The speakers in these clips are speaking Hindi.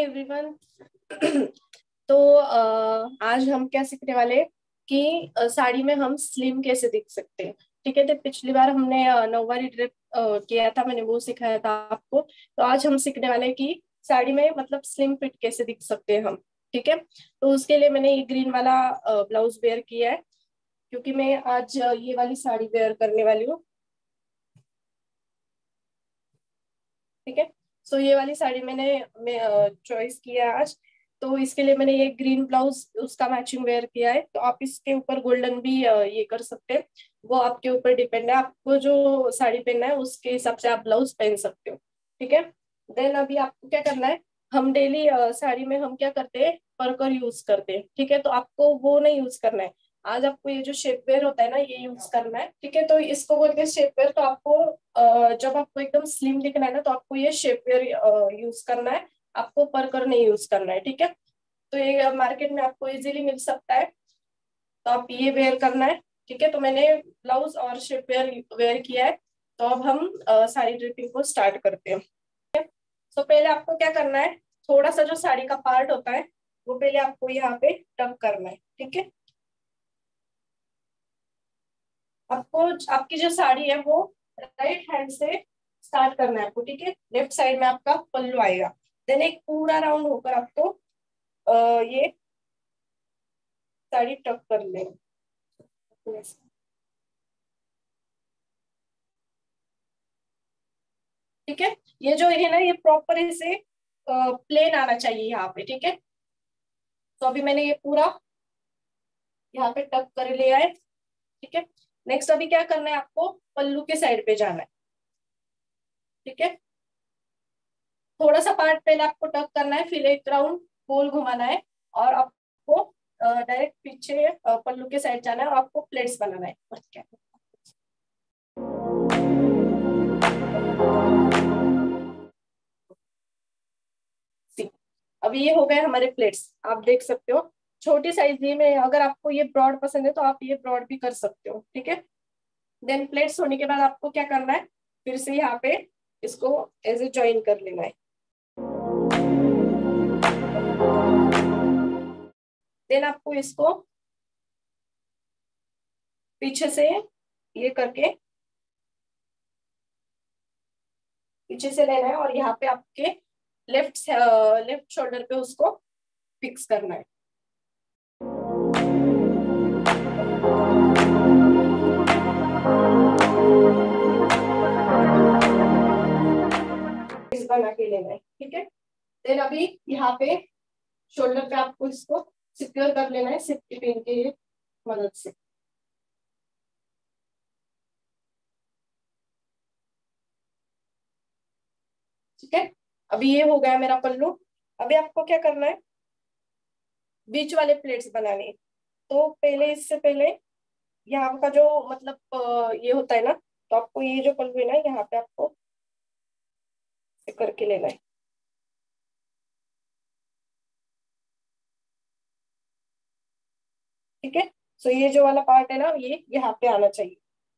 एवरीवन। तो आज हम क्या सीखने वाले हैं कि साड़ी में हम स्लिम कैसे दिख सकते हैं। ठीक है, तो पिछली बार हमने नौवारी ड्रेप किया था, मैंने वो सिखाया था आपको। तो आज हम सीखने वाले हैं कि साड़ी में मतलब स्लिम फिट कैसे दिख सकते हैं हम। ठीक है, तो उसके लिए मैंने ये ग्रीन वाला ब्लाउज वेयर किया है, क्योंकि मैं आज ये वाली साड़ी वेयर करने वाली हूँ। ठीक है, सो ये वाली साड़ी मैं चॉइस किया है आज। तो इसके लिए मैंने ये ग्रीन ब्लाउज उसका मैचिंग वेयर किया है। तो आप इसके ऊपर गोल्डन भी ये कर सकते हैं, वो आपके ऊपर डिपेंड है। आपको जो साड़ी पहनना है उसके हिसाब से आप ब्लाउज पहन सकते हो। ठीक है, देन अभी आपको क्या करना है, हम डेली साड़ी में हम क्या करते हैं, पर्कर यूज करते हैं। ठीक है, तो आपको वो नहीं यूज करना है। आज आपको ये जो शेप वेयर होता है ना, ये यूज करना है। ठीक है, तो इसको बोलते हैं शेप वेयर। तो आपको जब आपको एकदम स्लिम दिखना है ना, तो आपको ये शेप वेयर यूज करना है, आपको पर्कर नहीं यूज करना है। ठीक है, तो ये मार्केट में आपको इजीली मिल सकता है, तो आप ये वेयर करना है। ठीक है, तो मैंने ब्लाउज और शेप वेयर वेयर किया है। तो अब हम साड़ी ड्रेपिंग को स्टार्ट करते हैं। तो पहले आपको क्या करना है, थोड़ा सा जो साड़ी का पार्ट होता है वो पहले आपको यहाँ पे टक करना है। ठीक है, आपको आपकी जो साड़ी है वो राइट हैंड से स्टार्ट करना है आपको। ठीक है, लेफ्ट साइड में आपका पल्लू आएगा, देन एक पूरा राउंड होकर आपको ये साड़ी टक कर लेना। ठीक है, ये जो है ना, ये प्रॉपर ऐसे प्लेन आना चाहिए यहाँ पे। ठीक है, तो अभी मैंने ये पूरा यहाँ पे टक कर लिया है। ठीक है, नेक्स्ट अभी क्या करना है, आपको पल्लू के साइड पे जाना है। ठीक है, थोड़ा सा पार्ट पहले आपको टक करना है, फिर एक राउंड गोल घुमाना है, और आपको डायरेक्ट पीछे पल्लू के साइड जाना है, और आपको प्लेट्स बनाना है। बस क्या है। See, अभी ये हो गए हमारे प्लेट्स, आप देख सकते हो। छोटी साइज ये में, अगर आपको ये ब्रॉड पसंद है तो आप ये ब्रॉड भी कर सकते हो। ठीक है, देन प्लेट्स होने के बाद आपको क्या करना है, फिर से यहाँ पे इसको ऐसे ज्वाइन कर लेना है। देन आपको इसको पीछे से ये करके पीछे से लेना है, और यहाँ पे आपके लेफ्ट लेफ्ट शोल्डर पे उसको फिक्स करना है। इस बना के लेना है। ठीक है, देन अभी यहाँ पे शोल्डर पे आपको इसको सिक्योर कर लेना है सेफ्टी पिन के मदद से। ठीक है, अभी ये हो गया मेरा पल्लू। अभी आपको क्या करना है, बीच वाले प्लेट्स बनाने हैं। तो पहले, इससे पहले यहाँ का जो मतलब ये होता है ना, तो आपको ये जो पल्लू है ना, यहाँ पे आपको करके लेना है। ठीक है, सो ये जो वाला पार्ट है ना, ये यहाँ पे आना चाहिए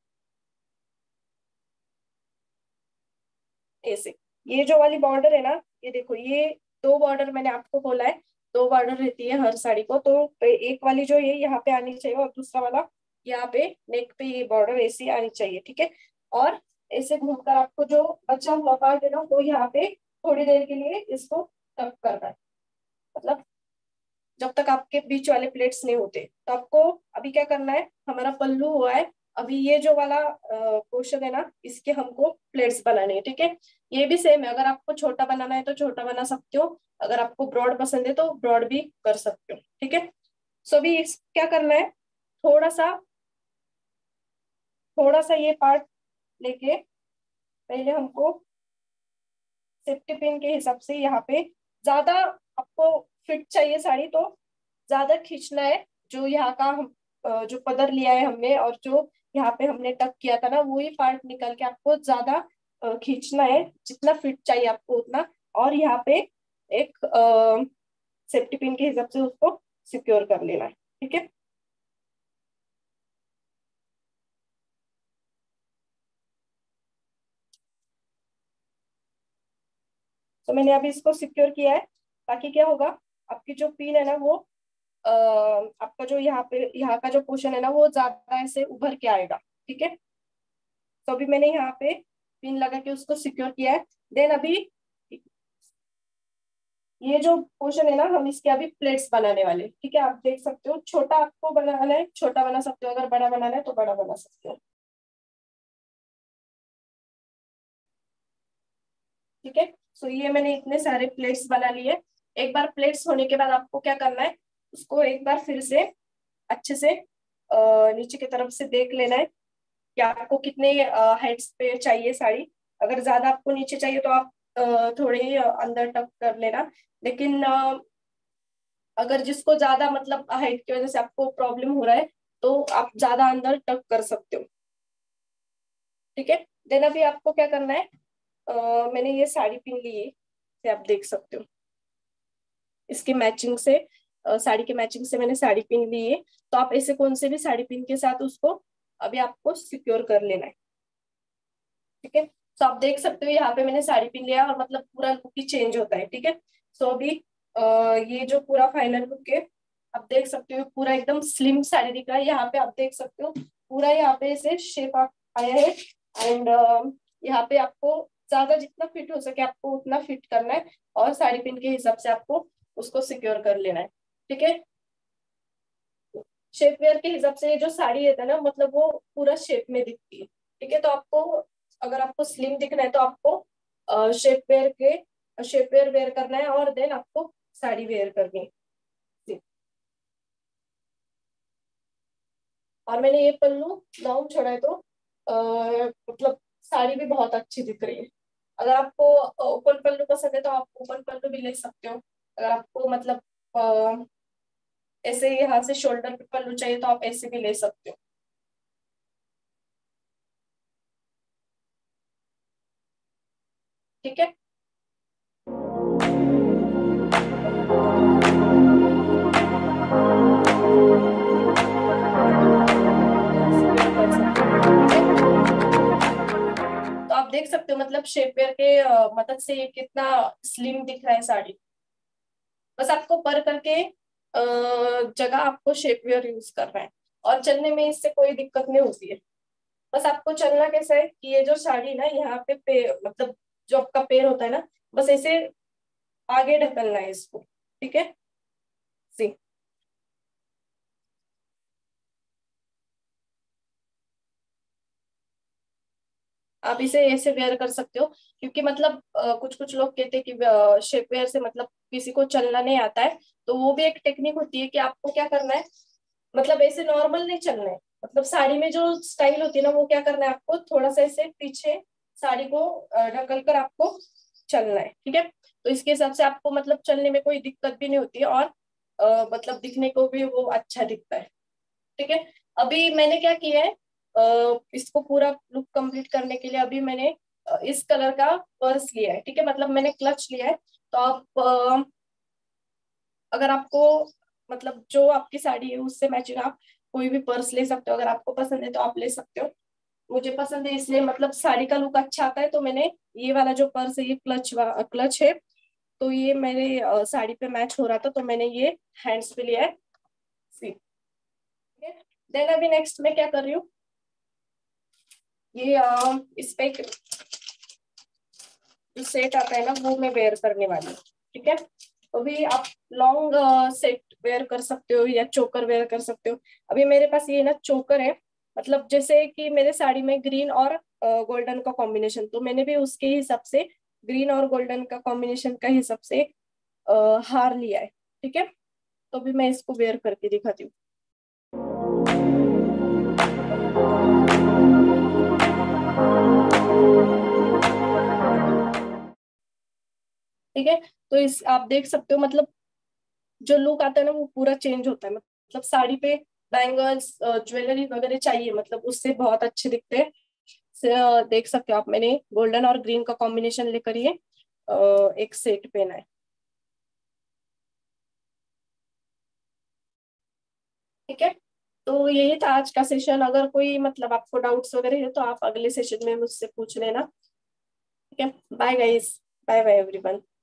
ऐसे। ये जो वाली बॉर्डर है ना, ये देखो, ये दो बॉर्डर मैंने आपको बोला है, दो बॉर्डर रहती है हर साड़ी को। तो एक वाली जो है यहाँ पे आनी चाहिए, और दूसरा वाला यहाँ पे नेक पे ये बॉर्डर ऐसी आनी चाहिए। ठीक है, और ऐसे घूमकर आपको जो बचा हुआ पार्ट है ना, वो यहाँ पे थोड़ी देर के लिए इसको टक करना है। मतलब जब तक आपके बीच वाले प्लेट्स नहीं होते। तो आपको अभी क्या करना है, हमारा पल्लू हुआ है, अभी ये जो वाला पोर्शन है ना, इसके हमको प्लेट्स बनाने हैं। ठीक है, ये भी सेम है, अगर आपको छोटा बनाना है तो छोटा बना सकते हो, अगर आपको ब्रॉड पसंद है तो ब्रॉड भी कर सकते हो। ठीक है, सो अभी क्या करना है, थोड़ा सा थोड़ा सा ये पार्ट लेके पहले हमको सेफ्टी पिन के हिसाब से यहाँ पे, ज्यादा आपको फिट चाहिए साड़ी तो ज्यादा खींचना है। जो यहाँ का हम जो पदर लिया है हमने, और जो यहाँ पे हमने टक किया था ना, वही पार्ट निकल के आपको ज्यादा खींचना है, जितना फिट चाहिए आपको उतना। और यहाँ पे एक सेफ्टी पिन के हिसाब से उसको सिक्योर कर लेना है। ठीक है, तो मैंने अभी इसको सिक्योर किया है। ताकि क्या होगा, आपकी जो पिन है ना वो आपका जो यहाँ का जो पोर्शन है ना वो ज्यादा ऐसे उभर के आएगा। ठीक है, तो अभी मैंने यहाँ पे पिन लगा के उसको सिक्योर किया है। देन अभी ये जो पोर्शन है ना, हम इसके अभी प्लेट्स बनाने वाले हैं। ठीक है, आप देख सकते हो, छोटा आपको बनाना है छोटा बना सकते हो, अगर बड़ा बनाना है तो बड़ा बना सकते हो। ठीक है, सो ये मैंने इतने सारे प्लेट्स बना लिए। एक बार प्लेट्स होने के बाद आपको क्या करना है, उसको एक बार फिर से अच्छे से नीचे की तरफ से देख लेना है कि आपको कितने हेड्स पे चाहिए साड़ी। अगर ज्यादा आपको नीचे चाहिए तो आप थोड़े ही अंदर टक कर लेना। लेकिन अगर जिसको ज्यादा मतलब हाइट की वजह से आपको प्रॉब्लम हो रहा है तो आप ज्यादा अंदर टक कर सकते हो। ठीक है, देन अभी आपको क्या करना है, मैंने ये साड़ी पहन ली है, ये आप देख सकते हो। इसके मैचिंग से साड़ी के मैचिंग से मैंने साड़ी पहन ली है। तो आप ऐसे कौन से भी साड़ी पिन के साथ उसको अभी आपको सिक्योर कर लेना है। ठीक है, तो आप देख सकते हो यहाँ पे मैंने साड़ी पहन लिया और मतलब पूरा लुक ही चेंज होता है। ठीक है, सो अभी ये जो पूरा फाइनल लुक है, आप देख सकते हो पूरा एकदम स्लिम साड़ी दिख रहा है। यहाँ पे आप देख सकते हो पूरा यहाँ पे ऐसे शेप आया है। एंड यहाँ पे आपको ज्यादा जितना फिट हो सके आपको उतना फिट करना है, और साड़ी पिन के हिसाब से आपको उसको सिक्योर कर लेना है। ठीक है, शेप वेयर के हिसाब से ये जो साड़ी है ना, मतलब वो पूरा शेप में दिखती है। ठीक है, तो आपको अगर आपको स्लिम दिखना है तो आपको शेप वेयर वेयर करना है, और देन आपको साड़ी वेयर करनी है जी। और मैंने ये पल्लू लॉन्ग छोड़ा है तो मतलब साड़ी भी बहुत अच्छी दिख रही है। अगर आपको ओपन पल्लू पसंद है तो आप ओपन पल्लू भी ले सकते हो। अगर आपको मतलब ऐसे यहाँ से शोल्डर पे पल्लू चाहिए तो आप ऐसे भी ले सकते हो। ठीक है, ऐसे वेयर कर सकते हो। ठीक है, तो आप देख सकते हो मतलब शेपवेयर के मदद से ये कितना स्लिम दिख रहा है साड़ी। बस आपको पर करके जगह आपको शेपवेयर यूज करना है, और चलने में इससे कोई दिक्कत नहीं होती है। बस आपको चलना कैसा है कि ये जो साड़ी ना यहाँ पे मतलब जो आपका पैर होता है ना, बस ऐसे आगे ढकलना है इसको। ठीक है जी, आप इसे ऐसे वेयर कर सकते हो। क्योंकि मतलब कुछ कुछ लोग कहते हैं कि शेप वेयर से मतलब किसी को चलना नहीं आता है, तो वो भी एक टेक्निक होती है कि आपको क्या करना है, मतलब ऐसे नॉर्मल नहीं चलना है। मतलब साड़ी में जो स्टाइल होती है ना, वो क्या करना है, आपको थोड़ा सा ऐसे पीछे साड़ी को ढकल कर आपको चलना है। ठीक है, तो इसके हिसाब से आपको मतलब चलने में कोई दिक्कत भी नहीं होती है, और मतलब दिखने को भी वो अच्छा दिखता है। ठीक है, अभी मैंने क्या किया है, इसको पूरा लुक कंप्लीट करने के लिए अभी मैंने इस कलर का पर्स लिया है। ठीक है, मतलब मैंने क्लच लिया है। तो आप अगर आपको मतलब जो आपकी साड़ी है उससे मैचिंग आप कोई भी पर्स ले सकते हो, अगर आपको पसंद है तो आप ले सकते हो। मुझे पसंद है इसलिए मतलब साड़ी का लुक अच्छा आता है, तो मैंने ये वाला जो पर्स है ये क्लच है। तो ये मेरे साड़ी पे मैच हो रहा था तो मैंने ये हैंड्स पे लिया है। सी, देन अभी नेक्स्ट मैं क्या कर रही हूँ, ये इस पे एक जो सेट आता है ना वो मैं वेयर करने वाली हूँ। ठीक है, तो भी आप लॉन्ग सेट वेयर कर सकते हो या चोकर वेयर कर सकते हो। अभी मेरे पास ये ना चोकर है, मतलब जैसे कि मेरे साड़ी में ग्रीन और गोल्डन का कॉम्बिनेशन, तो मैंने भी उसके हिसाब से ग्रीन और गोल्डन का कॉम्बिनेशन का हिसाब से हार लिया है। ठीक है, तो भी मैं इसको वेयर करके दिखाती हूँ। ठीक है, तो इस आप देख सकते हो मतलब जो लुक आता है ना वो पूरा चेंज होता है। मतलब साड़ी पे बैंगल्स ज्वेलरी वगैरह चाहिए, मतलब उससे बहुत अच्छे दिखते हैं। देख सकते हो आप, मैंने गोल्डन और ग्रीन का कॉम्बिनेशन लेकर ये एक सेट पहना है। ठीक है, तो यही था आज का सेशन। अगर कोई मतलब आपको डाउट्स वगैरह है तो आप अगले सेशन में मुझसे पूछ लेना। ठीक है, bye guys, bye bye everyone.